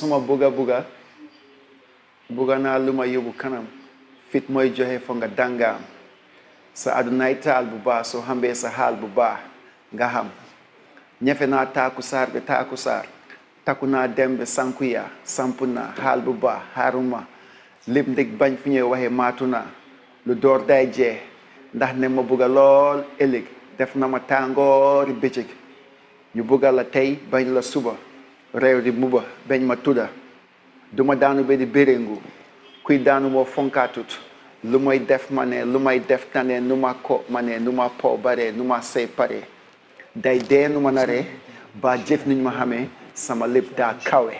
suma buga naa lu ma yóbbu kanam fit mooy joxe fo nga dangaam sa adunaay taal bu baax soo xambee sa xaal bu baax nga xam ñefe naa taaku saar bi taaku saar takku naa dem bi sanku yaa sampu naa xaal bu baax xaaruma lépp ndig bañ fi ñuy waxee maatu naa lu door day jee ndax ne ma bugga lool ëllëg def na ma tàngoori bëccëg ñu bugga la tey bañ la suba réew di muba bañ ma tudda duma daanu be di béréngu kuy daanu moo fonkaatut lu may def ma ne lu may def tane nu ma ko ma ne nu ma po bare nu ma sey pare day dee nu ma naree ba jëf niñ ma xamee sama lépp daa kawe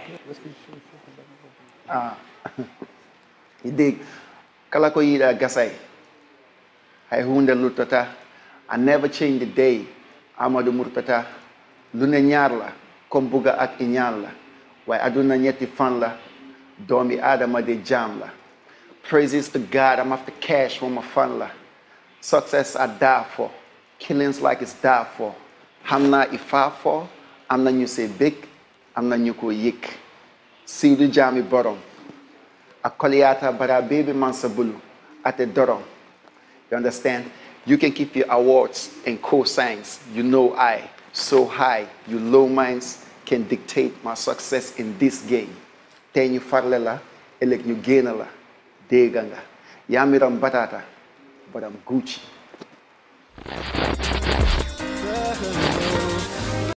dégg kala ko yiɗa gasay hay hunde luttata I never change the day Amadou Murtata lu ne ñaar la comme buga ak iñaan la waaye aduna ñetti fan la doomi aadama de jaam la praises to God I'm after cash from my fan la success I die for killings like it's die for xam naa i faa for am na ñu see bég am na ñu ko yëg siiw du jaami borom ak koliyata bara baby man sa bulu ate dorom you understand you can keep your awards and cosigns you know I so high you low minds can dictate my success in this game tey ñu farle la ëllëg ñu génn la dégga nga yaamiram batata baram Gucci